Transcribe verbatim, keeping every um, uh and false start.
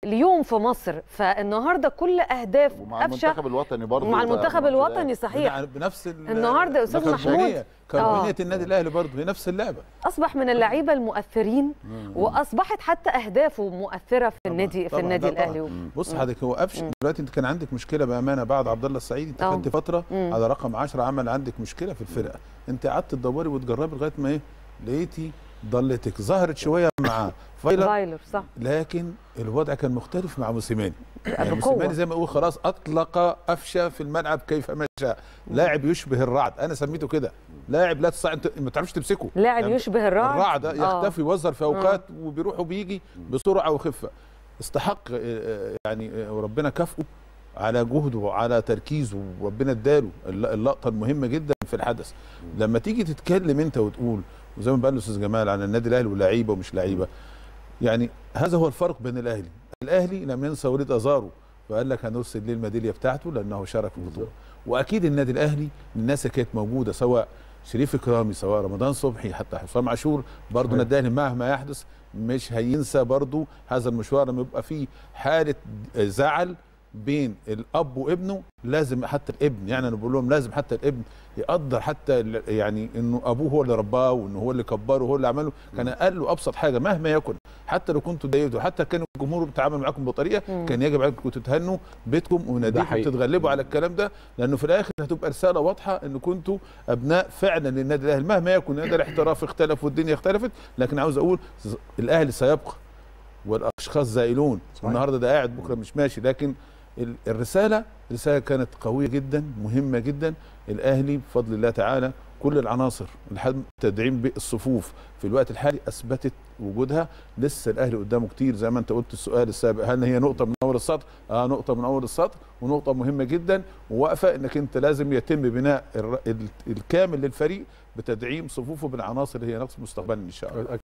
اليوم في مصر، فالنهارده كل اهداف ومع قفشه المنتخب الوطني برضه ومع المنتخب الوطني صحيح بنفس النهارده يا استاذ محمود كربونيه النادي الاهلي برضه هي نفس اللعبه، اصبح من اللعيبه المؤثرين واصبحت حتى اهدافه مؤثره في النادي في النادي الاهلي. بص حضرتك هو قفشه دلوقتي انت كان عندك مشكله بامانه بعد عبد الله السعيد، انت خدت فتره مم. على رقم عشرة عمل عندك مشكله في الفرقه، انت قعدت تدوري وتجربي لغايه ما ايه لقيتي ضلتك ظهرت شويه مع فايلر فايلر صح، لكن الوضع كان مختلف مع موسيماني. يعني موسيماني زي ما اقول خلاص اطلق قفشه في الملعب كيف ما شاء، لاعب يشبه الرعد، انا سميته كده، لاعب لا تستطيع انت ما تعرفش تمسكه، لاعب يعني يشبه الرعد، الرعد يختفي ويظهر في اوقات وبيروح وبيجي بسرعه وخفه، استحق يعني وربنا كافئه على جهده وعلى تركيزه، وربنا اداله اللقطه المهمه جدا في الحدث. لما تيجي تتكلم انت وتقول وزي ما قال الاستاذ جمال عن النادي الاهلي ولاعيبه ومش لعيبه، يعني هذا هو الفرق بين الاهلي، الاهلي لم ينسى وليد ازارو وقال لك هنرسل ليه الميداليه بتاعته لانه شارك في البطوله، واكيد النادي الاهلي الناس اللي كانت موجوده سواء شريف اكرامي سواء رمضان صبحي حتى حسام عاشور برضه النادي الاهلي مهما يحدث مش هينسى برضه هذا المشوار، لما يبقى فيه حاله زعل بين الاب وابنه لازم حتى الابن، يعني انا بقول لهم لازم حتى الابن يقدر حتى يعني انه ابوه هو اللي رباه وانه هو اللي كبره وهو اللي عمله، كان اقل وابسط حاجه مهما يكن، حتى لو كنتوا ضايقتوا حتى كان الجمهور بيتعامل معاكم بطريقه مم. كان يجب عليكم كنتوا تهنوا بيتكم وناديكم تتغلبوا على الكلام ده، لانه في الاخر هتبقى رساله واضحه ان كنتوا ابناء فعلا للنادي الاهلي مهما يكن، النادي الاحتراف اختلف والدنيا اختلفت، لكن عاوز اقول الاهلي سيبقى والاشخاص زائلون، والنهارده ده قاعد بكره مش ماشي، لكن الرساله رساله كانت قويه جدا مهمه جدا. الاهلي بفضل الله تعالى كل العناصر لحد تدعيم الصفوف في الوقت الحالي اثبتت وجودها، لسه الاهلي قدامه كتير زي ما انت قلت السؤال السابق، هل هي نقطه من اول السطر؟ اه نقطه من اول السطر ونقطه مهمه جدا وواقفه انك انت لازم يتم بناء الكامل للفريق بتدعيم صفوفه بالعناصر اللي هي نقص مستقبلا ان شاء الله.